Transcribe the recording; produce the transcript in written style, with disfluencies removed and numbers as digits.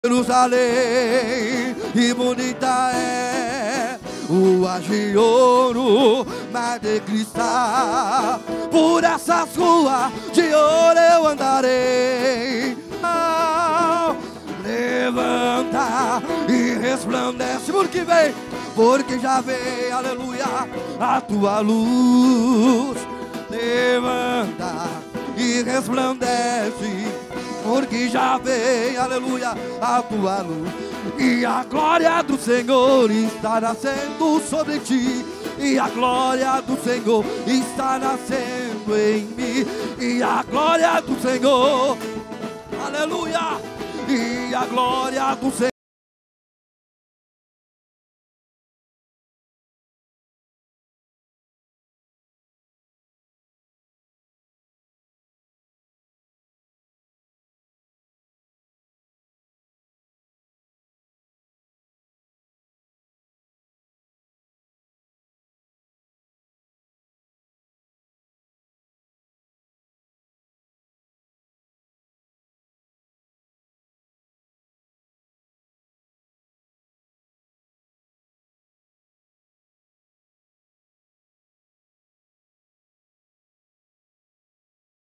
Jerusalém, e bonita é ruas de ouro, mas de cristal. Por essas ruas de ouro eu andarei. Levanta e resplandece, porque vem, porque já vem, aleluia, a tua luz. Levanta e resplandece, porque já vem, aleluia, a tua luz. E a glória do Senhor está nascendo sobre ti. E a glória do Senhor está nascendo em mim. E a glória do Senhor, aleluia. E a glória do Senhor